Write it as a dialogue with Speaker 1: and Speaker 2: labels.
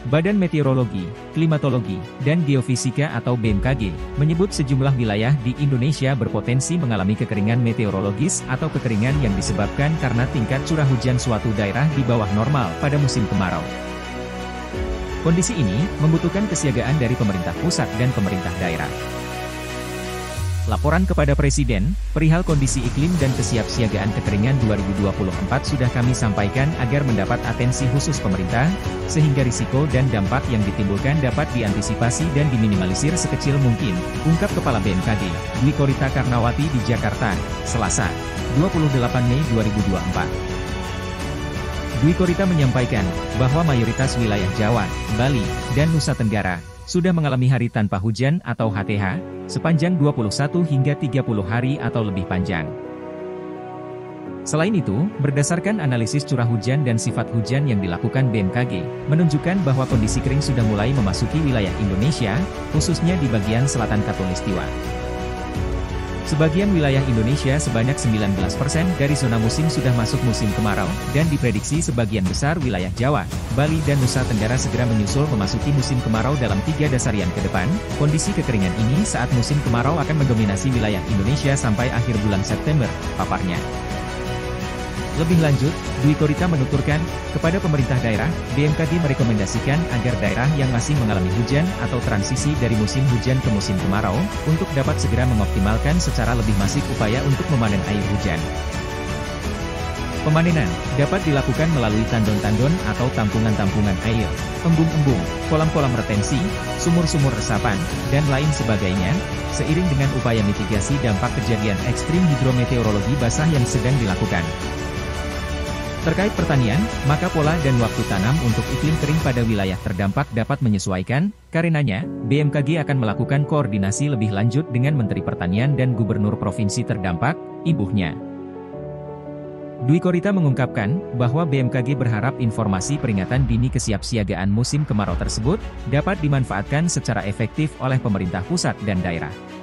Speaker 1: Badan Meteorologi, Klimatologi, dan Geofisika atau BMKG, menyebut sejumlah wilayah di Indonesia berpotensi mengalami kekeringan meteorologis atau kekeringan yang disebabkan karena tingkat curah hujan suatu daerah di bawah normal pada musim kemarau. Kondisi ini membutuhkan kesiagaan dari pemerintah pusat dan pemerintah daerah. Laporan kepada Presiden, perihal kondisi iklim dan kesiapsiagaan kekeringan 2024 sudah kami sampaikan agar mendapat atensi khusus pemerintah, sehingga risiko dan dampak yang ditimbulkan dapat diantisipasi dan diminimalisir sekecil mungkin, ungkap Kepala BMKG, Dwi Korita Karnawati di Jakarta, Selasa, 28 Mei 2024. Dwi Korita menyampaikan bahwa mayoritas wilayah Jawa, Bali, dan Nusa Tenggara sudah mengalami hari tanpa hujan atau HTH, sepanjang 21 hingga 30 hari atau lebih panjang. Selain itu, berdasarkan analisis curah hujan dan sifat hujan yang dilakukan BMKG, menunjukkan bahwa kondisi kering sudah mulai memasuki wilayah Indonesia, khususnya di bagian selatan Khatulistiwa. Sebagian wilayah Indonesia sebanyak 19% dari zona musim sudah masuk musim kemarau, dan diprediksi sebagian besar wilayah Jawa, Bali dan Nusa Tenggara segera menyusul memasuki musim kemarau dalam 3 dasarian ke depan. Kondisi kekeringan ini saat musim kemarau akan mendominasi wilayah Indonesia sampai akhir bulan September, paparnya. Lebih lanjut, Dwi Korita menuturkan, kepada pemerintah daerah, BMKG merekomendasikan agar daerah yang masih mengalami hujan atau transisi dari musim hujan ke musim kemarau, untuk dapat segera mengoptimalkan secara lebih masif upaya untuk memanen air hujan. Pemanenan dapat dilakukan melalui tandon-tandon atau tampungan-tampungan air, embung-embung, kolam-kolam retensi, sumur-sumur resapan, dan lain sebagainya, seiring dengan upaya mitigasi dampak kejadian ekstrim hidrometeorologi basah yang sedang dilakukan. Terkait pertanian, maka pola dan waktu tanam untuk iklim kering pada wilayah terdampak dapat menyesuaikan, karenanya, BMKG akan melakukan koordinasi lebih lanjut dengan Menteri Pertanian dan Gubernur Provinsi terdampak, ibunya. Dwi Korita mengungkapkan, bahwa BMKG berharap informasi peringatan dini kesiapsiagaan musim kemarau tersebut, dapat dimanfaatkan secara efektif oleh pemerintah pusat dan daerah.